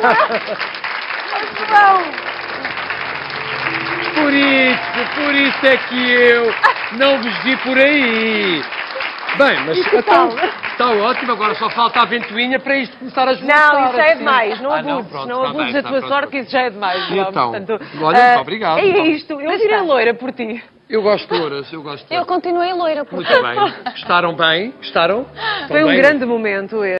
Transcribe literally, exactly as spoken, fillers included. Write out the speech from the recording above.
Por isso, por isso é que eu não vos vi por aí. Bem, mas então, está ótimo, agora só falta a ventoinha para isto começar a esvoaçar. Não, isso já é assim. demais, não Ah, não, abuses, pronto, não está abuses bem, da tua está, sorte, pronto. que isso já é demais. E João, então? portanto, Olha, ah, muito obrigado. É isto, eu virei loira por ti. Eu gosto de louras, eu gosto de Eu louras. continuei loira, Muito bem. Gostaram bem? Gostaram? Foi Estão um bem? grande momento esse.